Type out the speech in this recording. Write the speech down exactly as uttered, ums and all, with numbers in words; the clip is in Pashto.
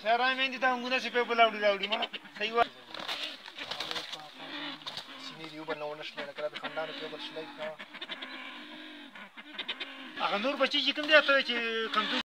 سره مې دي ته موږ نه سي په بلاوډي راوډي ما صحیح و سینې یو بل نو نشل نه کړه د خندانو په بل شلای کا هغه نور بچی چې کوم دی ته چې کم